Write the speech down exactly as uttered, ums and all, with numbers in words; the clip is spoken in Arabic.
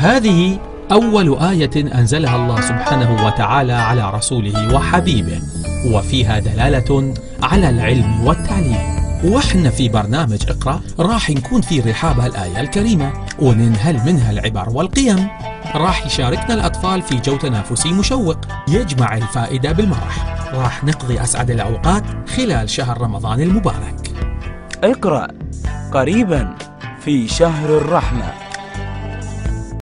هذه أول آية أنزلها الله سبحانه وتعالى على رسوله وحبيبه، وفيها دلالة على العلم والتعليم. وإحنا في برنامج اقرأ راح نكون في رحاب هالآية الكريمة وننهل منها العبر والقيم. راح يشاركنا الأطفال في جو تنافسي مشوق يجمع الفائدة بالمرح. راح نقضي أسعد الأوقات خلال شهر رمضان المبارك. اقرأ قريبا في شهر الرحمة.